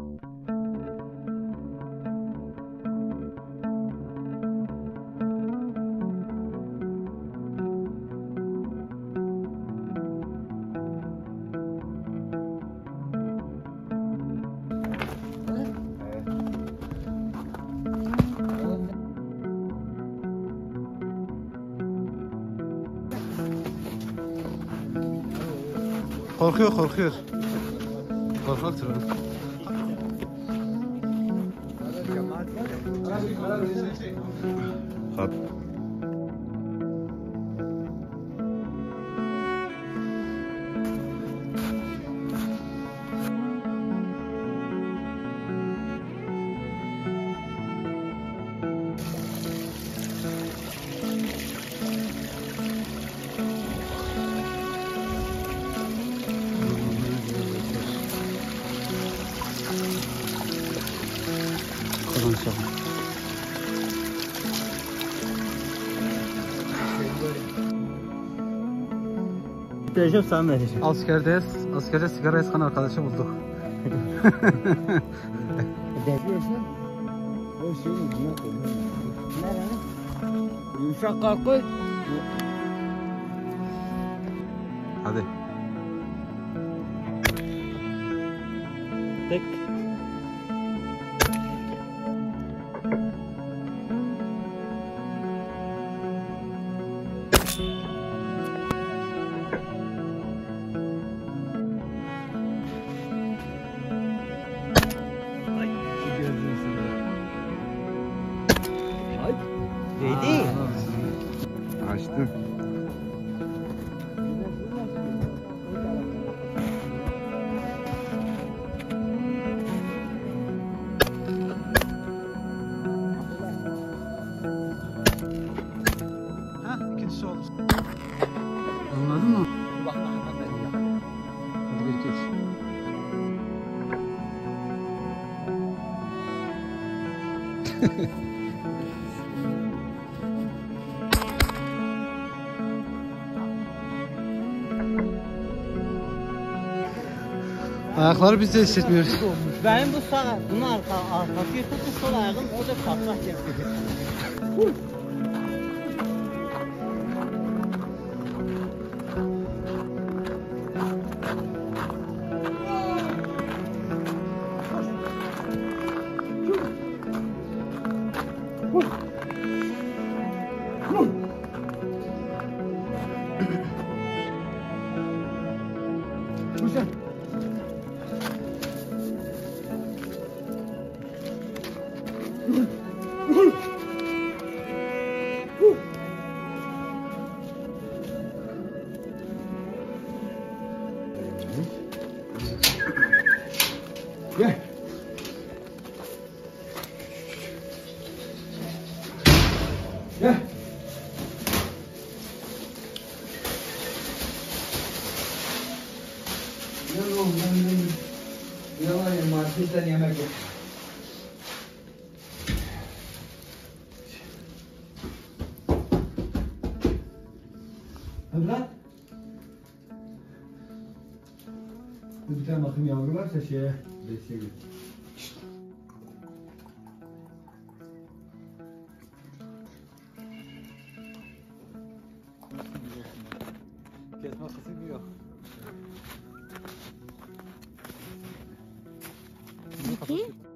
Korkuyor. Korkaktır o. Hadi. Vereceğim, sana vereceğim. Askerde sigara yakan arkadaşı bulduk. Derliyorsun. O şeyin ucuna koyuyor. Nerede? Yumuşak kalk. Hadi. Tek. Ready? Açtım. Ha, ikincisi oldu. Anladın mı? Bak lan ben ya. Hadi bir geç. Ayakları biz de hissetmiyoruz. Benim bu sağ, bunun arkası yıkıldı, sol ayağım o da patlak yapıyor. Güzel. Gel. Gel. Gel oğlum, ne var ya, marketten yemek yok. Evlat. Bir tane bakayım yavru varsa şeye besle git. Kesme kısmı yok. İki.